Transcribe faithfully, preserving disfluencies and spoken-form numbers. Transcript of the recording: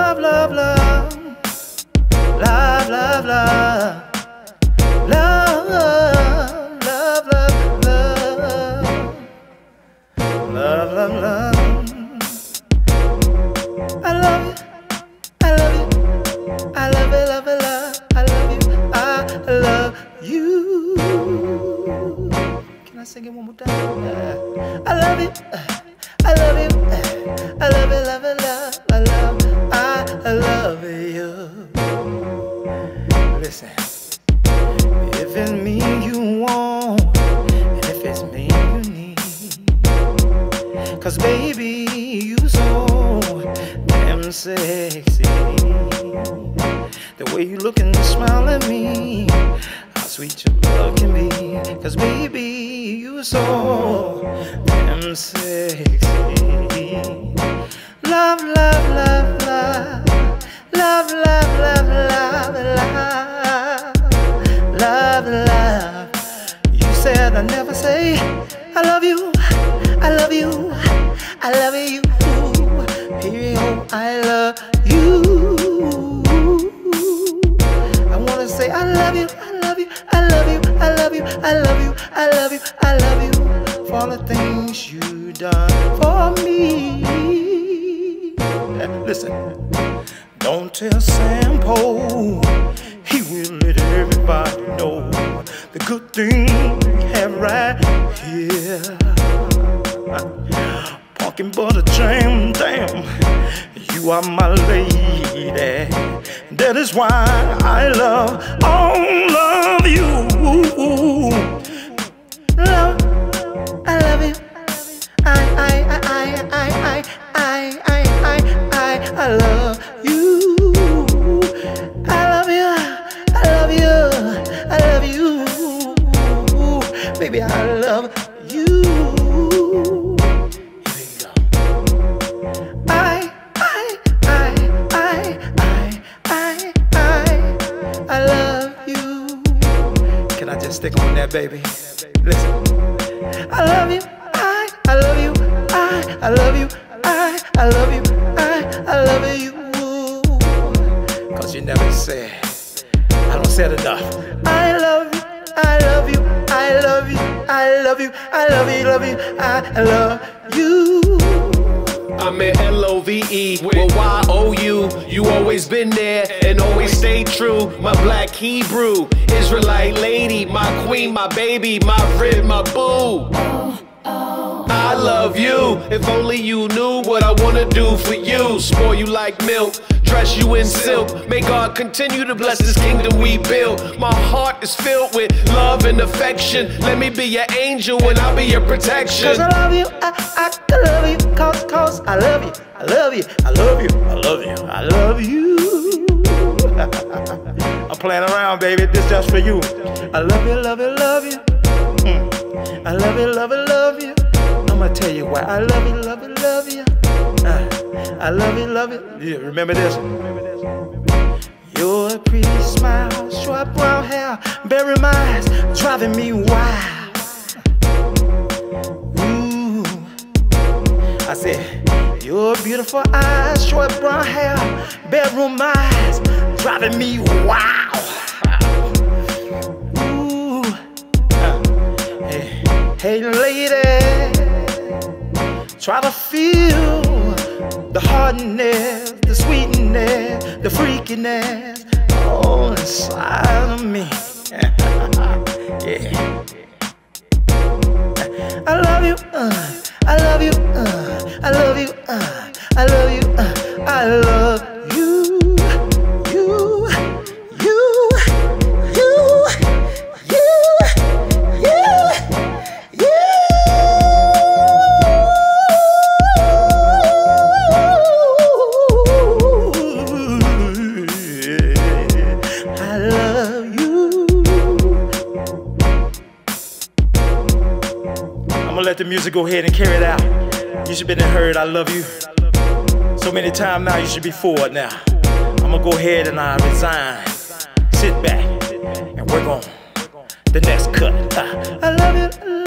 love, love, love, love, love, love. Love, love, love, love, love, love, love. I love you, I love you, I love it, love it, love. I love you, I love you. Can I sing it one more time? Yeah. I love you, I love you, I love it, love it, love. I love, I love you. Listen. If it's me you want, and if it's me you need, cause baby, you so damn sexy. The way you look and smile at me, how sweet your love can be. Cause baby, you so damn sexy. Love, love, love, love, love, love, love, love, love. Love, love. You said I never say I love you, I love you, I love you. Period, I love you. I wanna say I love you, I love you, I love you, I love you, I love you, I love you, I love you for all the things you done for me. Listen, don't tell Sam Poe. He will let everybody know the good thing we have right here. Pumpkin butter jam, damn, you are my lady. That is why I love, all of you. Love, I love you. I, I, I, I, I, I, I, I, I, I love you. I love you, baby, I love you. Here we go. I, I, I, I, I, I, I, I love you. Can I just stick on that, baby? Listen. I love you, I, I love you, I, I love you, I, I love you, I, I love you. Cause you never said, I don't say it enough. I love you, I love you, I love you, I love you, I love you, love you, I love you. I'm in L O V E with Y O U. You always been there and always stay true. My black Hebrew, Israelite lady, my queen, my baby, my rib, my boo. I love you. If only you knew what I wanna do for you. Spoil you like milk, dress you in silk. May God continue to bless this kingdom we build. My heart is filled with love and affection. Let me be your angel and I'll be your protection. Cause I love you, I, I love you. Cause, cause I love you, I love you, I love you, I love you, I love you. I'm playing around, baby, this just for you. I love you, love you, love you. Mm. I love you, love you, love you. I'ma tell you why I love you, love you, love you. Uh, I love you, love you. Yeah, remember this? Your pretty smile, short brown hair, berry eyes, driving me wild. Ooh, I said, your beautiful eyes, short brown hair, bedroom eyes, driving me wild. Ooh, uh, hey, hey lady, try to feel the hardness, the sweetness, the freakiness all inside of me. Yeah. I love you, uh, I love you, uh, I love you, uh, I love you, uh, I love you, you, you, you, you, you, you. I love you. I'm gonna let the music go ahead and carry it out. You should have been heard, I love you. So many times now, you should be forward now. I'm gonna go ahead and I resign. Sit back and work on the next cut. I love you.